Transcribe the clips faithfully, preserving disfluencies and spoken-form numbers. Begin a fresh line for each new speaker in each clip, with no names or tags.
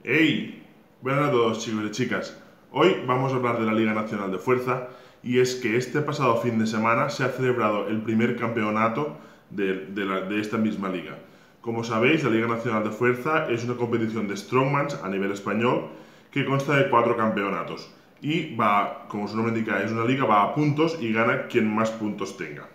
¡Hey! Buenas a todos, chicos y chicas. Hoy vamos a hablar de la Liga Nacional de Fuerza, y es que este pasado fin de semana se ha celebrado el primer campeonato de, de, la, de esta misma liga. Como sabéis, la Liga Nacional de Fuerza es una competición de strongmans a nivel español que consta de cuatro campeonatos y va, como su nombre indica, es una liga, va a puntos y gana quien más puntos tenga.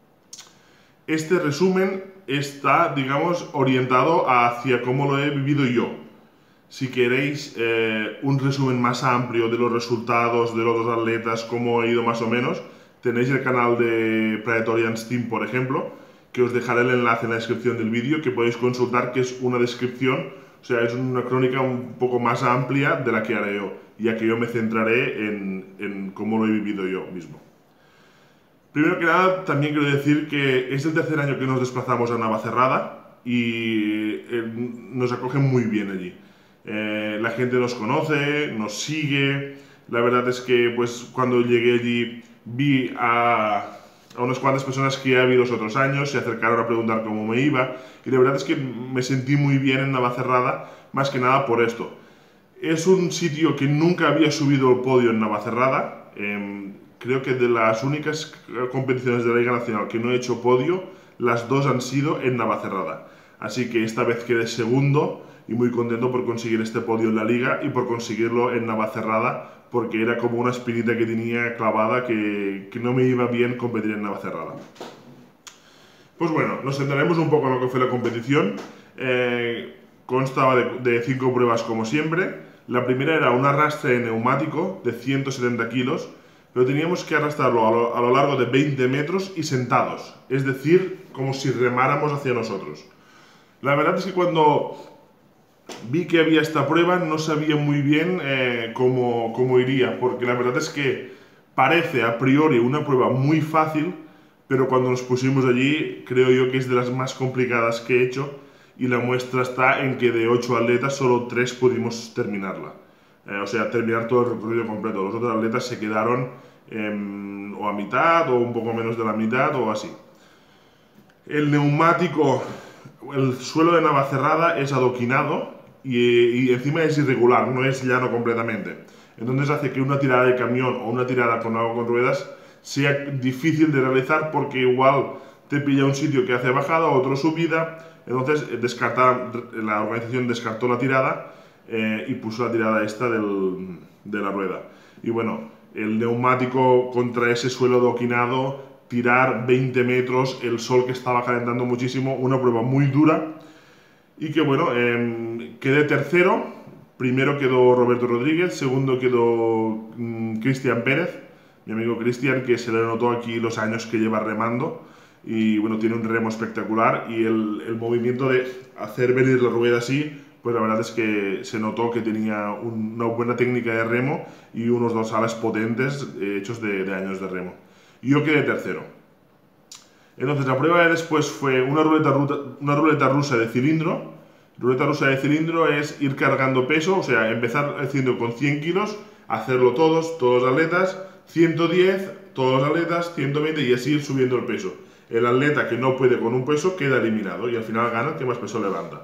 Este resumen está, digamos, orientado hacia cómo lo he vivido yo. Si queréis eh, un resumen más amplio de los resultados de los dos atletas, cómo ha ido más o menos, tenéis el canal de Praetorians Team, por ejemplo, que os dejaré el enlace en la descripción del vídeo, que podéis consultar, que es una descripción, o sea, es una crónica un poco más amplia de la que haré yo, ya que yo me centraré en, en cómo lo he vivido yo mismo. Primero que nada, también quiero decir que es el tercer año que nos desplazamos a Navacerrada y eh, nos acogen muy bien allí. Eh, la gente nos conoce, nos sigue. La verdad es que pues cuando llegué allí vi a, a unas cuantas personas que ya vi los otros años, se acercaron a preguntar cómo me iba, y la verdad es que me sentí muy bien en Navacerrada, más que nada por esto. Es un sitio que nunca había subido el podio en Navacerrada. Eh, creo que de las únicas competiciones de la Liga Nacional que no he hecho podio, las dos han sido en Navacerrada. Así que esta vez quedé segundo y muy contento por conseguir este podio en la Liga y por conseguirlo en Navacerrada, porque era como una espinita que tenía clavada que, que no me iba bien competir en Navacerrada. Pues bueno, nos centraremos un poco en lo que fue la competición. Eh, constaba de, de cinco pruebas como siempre. La primera era un arrastre neumático de ciento setenta kilos, pero teníamos que arrastrarlo a lo, a lo largo de veinte metros y sentados, es decir, como si remáramos hacia nosotros. La verdad es que cuando vi que había esta prueba no sabía muy bien eh, cómo, cómo iría, porque la verdad es que parece a priori una prueba muy fácil, pero cuando nos pusimos allí creo yo que es de las más complicadas que he hecho, y la muestra está en que de ocho atletas solo tres pudimos terminarla. Eh, o sea, terminar todo el recorrido completo. Los otros atletas se quedaron eh, o a mitad o un poco menos de la mitad o así. El neumático, el suelo de Navacerrada es adoquinado y, y encima es irregular, no es llano completamente. Entonces hace que una tirada de camión o una tirada con algo con ruedas sea difícil de realizar, porque igual te pilla un sitio que hace bajada, otro subida. Entonces descarta, la organización descartó la tirada eh, y puso la tirada esta del, de la rueda. Y bueno, el neumático contra ese suelo adoquinado, tirar veinte metros, el sol que estaba calentando muchísimo, una prueba muy dura. Y que bueno, eh, quedé tercero. Primero quedó Roberto Rodríguez, segundo quedó mmm, Cristian Pérez, mi amigo Cristian, que se le notó aquí los años que lleva remando. Y bueno, tiene un remo espectacular, y el, el movimiento de hacer venir la rueda así, pues la verdad es que se notó que tenía un, una buena técnica de remo y unos dorsales potentes eh, hechos de, de años de remo. Y yo quedé tercero. Entonces la prueba de después fue una ruleta, una ruleta rusa de cilindro. Ruleta rusa de cilindro es ir cargando peso, o sea, empezar haciendo con cien kilos, hacerlo todos, todos los atletas, ciento diez, todos los atletas, ciento veinte, y así ir subiendo el peso. El atleta que no puede con un peso queda eliminado y al final gana el que más peso levanta.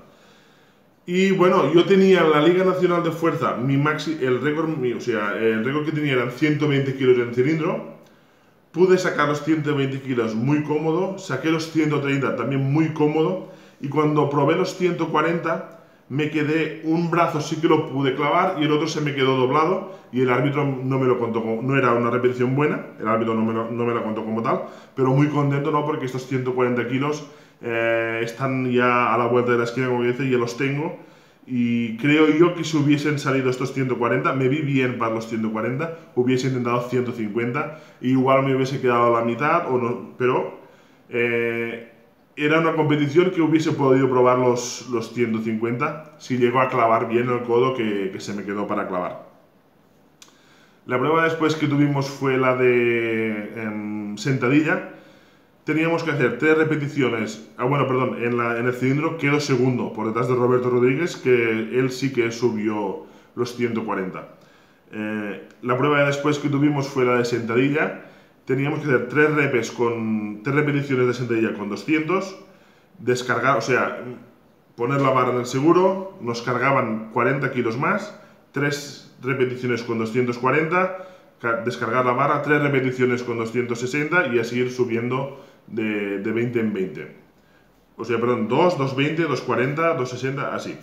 Y bueno, yo tenía en la Liga Nacional de Fuerza mi maxi, el récord mío, o sea, el récord que tenía eran ciento veinte kilos en cilindro. Pude sacar los ciento veinte kilos muy cómodo, saqué los ciento treinta también muy cómodo, y cuando probé los ciento cuarenta me quedé, un brazo sí que lo pude clavar y el otro se me quedó doblado, y el árbitro no me lo contó como, no era una repetición buena, el árbitro no me lo, no me lo contó como tal, pero muy contento, ¿no? Porque estos ciento cuarenta kilos eh, están ya a la vuelta de la esquina, como dice, y ya los tengo. Y creo yo que si hubiesen salido estos ciento cuarenta, me vi bien para los ciento cuarenta, hubiese intentado ciento cincuenta, y igual me hubiese quedado a la mitad, o no, pero eh, era una competición que hubiese podido probar los, los ciento cincuenta si llego a clavar bien el codo que, que se me quedó para clavar. La prueba después que tuvimos fue la de eh, sentadilla. Teníamos que hacer tres repeticiones. Ah, bueno, perdón, en, la, en el cilindro quedó segundo, por detrás de Roberto Rodríguez, que él sí que subió los ciento cuarenta. Eh, la prueba de después que tuvimos fue la de sentadilla. Teníamos que hacer tres repes con tres repeticiones de sentadilla con doscientos, descargar, o sea, poner la barra en el seguro, nos cargaban cuarenta kilos más, tres repeticiones con doscientos cuarenta, descargar la barra, tres repeticiones con doscientos sesenta y así ir subiendo de, de veinte en veinte. O sea, perdón, dos, doscientos veinte, doscientos cuarenta, doscientos sesenta, así.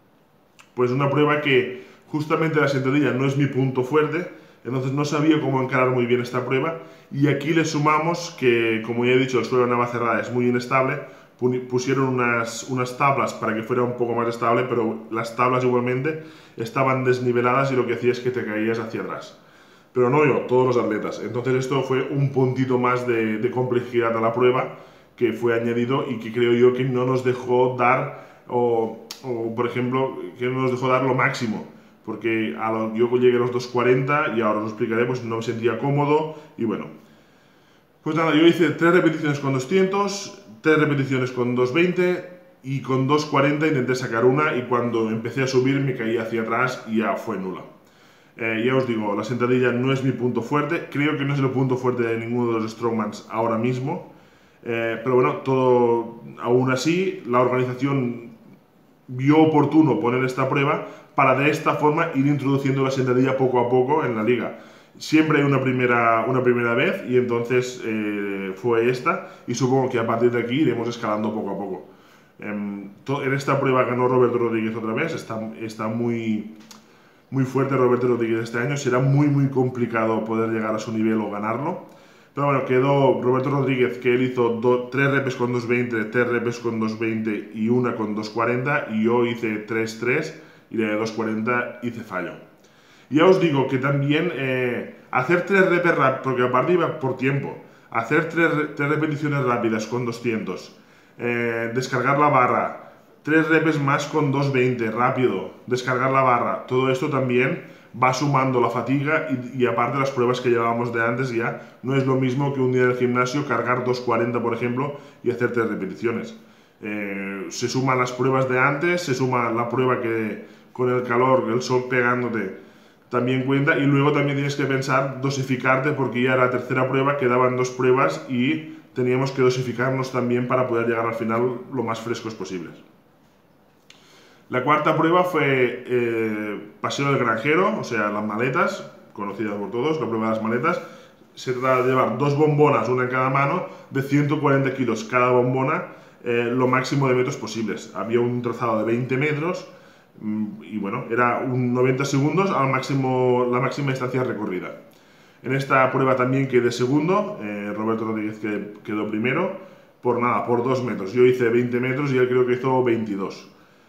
Pues una prueba que justamente la sentadilla no es mi punto fuerte, entonces no sabía cómo encarar muy bien esta prueba, y aquí le sumamos que, como ya he dicho, el suelo de Navacerrada es muy inestable. Pusieron unas, unas tablas para que fuera un poco más estable, pero las tablas igualmente estaban desniveladas y lo que hacía es que te caías hacia atrás. Pero no yo, todos los atletas. Entonces esto fue un puntito más de, de complejidad a la prueba que fue añadido y que creo yo que no nos dejó dar, o, o por ejemplo, que no nos dejó dar lo máximo. Porque a lo, yo llegué a los doscientos cuarenta y ahora os lo explicaré, pues no me sentía cómodo y bueno. Pues nada, yo hice tres repeticiones con doscientos, tres repeticiones con doscientos veinte y con doscientos cuarenta intenté sacar una y cuando empecé a subir me caí hacia atrás y ya fue nula. Eh, ya os digo, la sentadilla no es mi punto fuerte, creo que no es el punto fuerte de ninguno de los strongmans ahora mismo, eh, pero bueno, todo aún así, la organización vio oportuno poner esta prueba para de esta forma ir introduciendo la sentadilla poco a poco en la liga. Siempre hay una primera, una primera vez y entonces eh, fue esta y supongo que a partir de aquí iremos escalando poco a poco. Eh, en esta prueba ganó Roberto Rodríguez otra vez, está, está muy, muy fuerte Roberto Rodríguez este año, será muy muy complicado poder llegar a su nivel o ganarlo. Pero bueno, quedó Roberto Rodríguez, que él hizo tres repes con doscientos veinte, tres repes con doscientos veinte y una con doscientos cuarenta, y yo hice tres tres y la de doscientos cuarenta hice fallo. Ya os digo que también eh, hacer tres repes rápidas, porque aparte iba por tiempo, hacer tres, tres repeticiones rápidas con doscientos, eh, descargar la barra, tres repes más con doscientos veinte, rápido, descargar la barra, todo esto también va sumando la fatiga y, y aparte las pruebas que llevábamos de antes ya no es lo mismo que un día en el gimnasio cargar doscientos cuarenta por ejemplo y hacer tres repeticiones. Eh, se suman las pruebas de antes, se suma la prueba que con el calor, el sol pegándote también cuenta, y luego también tienes que pensar dosificarte porque ya era la tercera prueba, quedaban dos pruebas y teníamos que dosificarnos también para poder llegar al final lo más frescos posibles. La cuarta prueba fue eh, paseo del granjero, o sea, las maletas, conocidas por todos, la prueba de las maletas. Se trata de llevar dos bombonas, una en cada mano, de ciento cuarenta kilos cada bombona, eh, lo máximo de metros posibles. Había un trazado de veinte metros y bueno, era un noventa segundos al máximo, la máxima distancia recorrida. En esta prueba también quedé segundo, eh, Roberto Rodríguez quedó primero, por nada, por dos metros. Yo hice veinte metros y él creo que hizo veintidós.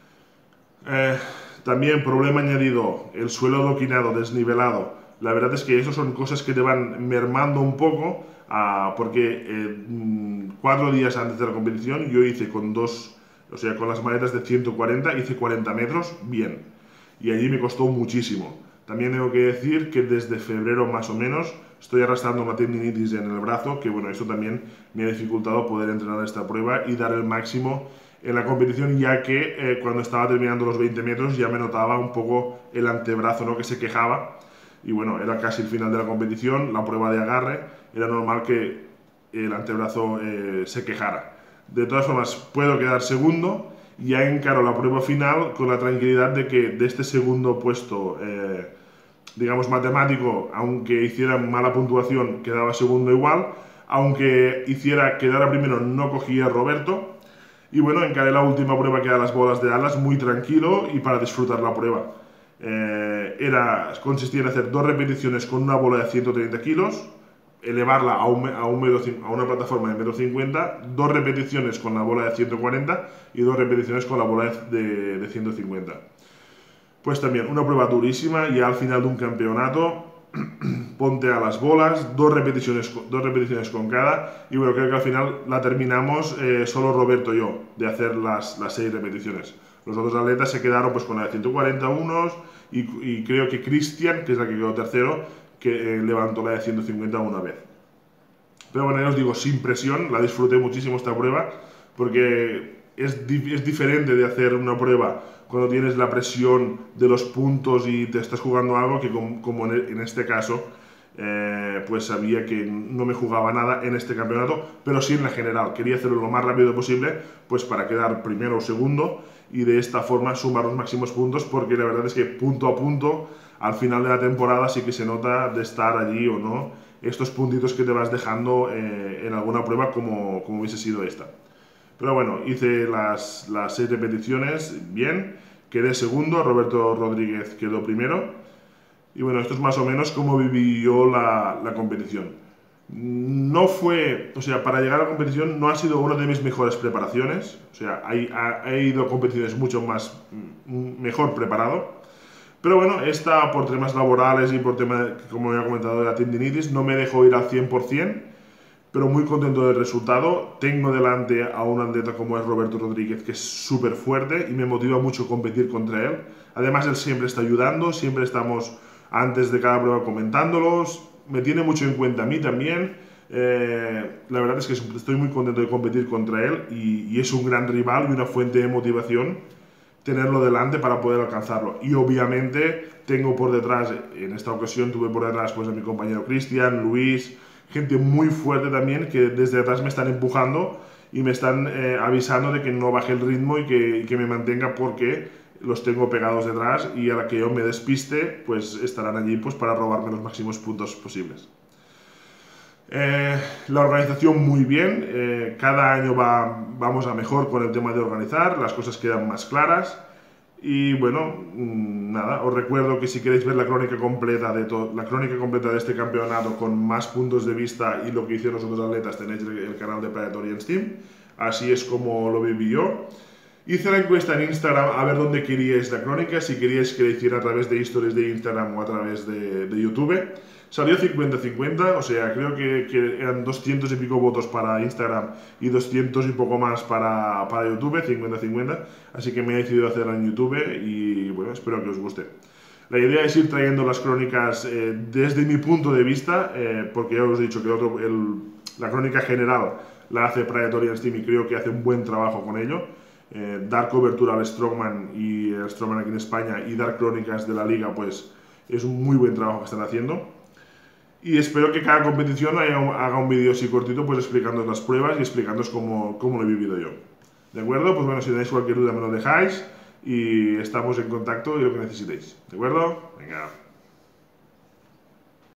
Eh, también problema añadido, el suelo adoquinado, desnivelado. La verdad es que eso son cosas que te van mermando un poco, uh, porque eh, cuatro días antes de la competición yo hice con dos, o sea, con las maletas de ciento cuarenta, hice cuarenta metros, bien. Y allí me costó muchísimo. También tengo que decir que desde febrero más o menos estoy arrastrando una tendinitis en el brazo, que bueno, eso también me ha dificultado poder entrenar esta prueba y dar el máximo en la competición, ya que eh, cuando estaba terminando los veinte metros ya me notaba un poco el antebrazo, ¿no?, que se quejaba, y bueno, era casi el final de la competición, la prueba de agarre, era normal que el antebrazo eh, se quejara. De todas formas, puedo quedar segundo, ya encaro la prueba final con la tranquilidad de que de este segundo puesto, eh, digamos matemático, aunque hiciera mala puntuación, quedaba segundo igual, aunque hiciera quedara primero, no cogía a Roberto. Y bueno, encaré la última prueba que era las bolas de alas, muy tranquilo y para disfrutar la prueba. Eh, era, consistía en hacer dos repeticiones con una bola de ciento treinta kilos, elevarla a, un, a, un metro, a una plataforma de uno cincuenta metros, dos repeticiones con la bola de ciento cuarenta y dos repeticiones con la bola de, de ciento cincuenta. Pues también una prueba durísima, y al final de un campeonato ponte a las bolas, dos repeticiones, dos repeticiones con cada, y bueno, creo que al final la terminamos eh, solo Roberto y yo, de hacer las, las seis repeticiones. Los otros atletas se quedaron pues con la de ciento cuarenta unos, y, y creo que Cristian, que es la que quedó tercero, que eh, levantó la de ciento cincuenta una vez. Pero bueno, ya os digo, sin presión, la disfruté muchísimo esta prueba, porque es, di es diferente de hacer una prueba cuando tienes la presión de los puntos y te estás jugando algo, que com como en este caso, eh, pues sabía que no me jugaba nada en este campeonato, pero sí en la general. Quería hacerlo lo más rápido posible, pues para quedar primero o segundo, y de esta forma sumar los máximos puntos, porque la verdad es que punto a punto al final de la temporada sí que se nota de estar allí o no estos puntitos que te vas dejando eh, en alguna prueba como, como hubiese sido esta. Pero bueno, hice las, las seis repeticiones bien, quedé segundo, Roberto Rodríguez quedó primero. Y bueno, esto es más o menos como viví yo la, la competición. No fue, o sea, para llegar a la competición no ha sido una de mis mejores preparaciones. O sea, he, he ido a competiciones mucho más, mejor preparado. Pero bueno, esta por temas laborales y por temas, como ya he comentado, de la tendinitis, no me dejó ir al cien por cien. Pero muy contento del resultado. Tengo delante a un atleta como es Roberto Rodríguez, que es súper fuerte y me motiva mucho competir contra él. Además, él siempre está ayudando, siempre estamos antes de cada prueba comentándolos. Me tiene mucho en cuenta a mí también. Eh, la verdad es que estoy muy contento de competir contra él y, y es un gran rival y una fuente de motivación tenerlo delante para poder alcanzarlo. Y obviamente tengo por detrás, en esta ocasión tuve por detrás pues a mi compañero Cristian, Luis, gente muy fuerte también que desde atrás me están empujando y me están eh, avisando de que no baje el ritmo y que, y que me mantenga, porque los tengo pegados detrás y a la que yo me despiste pues estarán allí pues para robarme los máximos puntos posibles. Eh, la organización muy bien, eh, cada año va, vamos a mejor con el tema de organizar, las cosas quedan más claras. Y bueno, nada, os recuerdo que si queréis ver la crónica completa de todo, la crónica completa de este campeonato con más puntos de vista y lo que hicieron los otros atletas, tenéis el canal de Praetorians Team. Así es como lo viví yo. Hice la encuesta en Instagram a ver dónde queríais la crónica, si queríais que la hiciera a través de stories de Instagram o a través de, de YouTube. Salió cincuenta cincuenta, o sea, creo que, que eran doscientos y pico votos para Instagram y doscientos y poco más para, para YouTube, cincuenta cincuenta, así que me he decidido hacerla en YouTube y bueno, espero que os guste. La idea es ir trayendo las crónicas eh, desde mi punto de vista, eh, porque ya os he dicho que otro, el, la crónica general la hace Praetorians Team y creo que hace un buen trabajo con ello. Eh, dar cobertura al Strongman y el Strongman aquí en España y dar crónicas de la liga, pues es un muy buen trabajo que están haciendo. Y espero que cada competición haya, haga un vídeo así cortito, pues explicándoos las pruebas y explicándoos cómo, cómo lo he vivido yo. ¿De acuerdo? Pues bueno, si tenéis cualquier duda me lo dejáis y estamos en contacto y lo que necesitéis. ¿De acuerdo? Venga.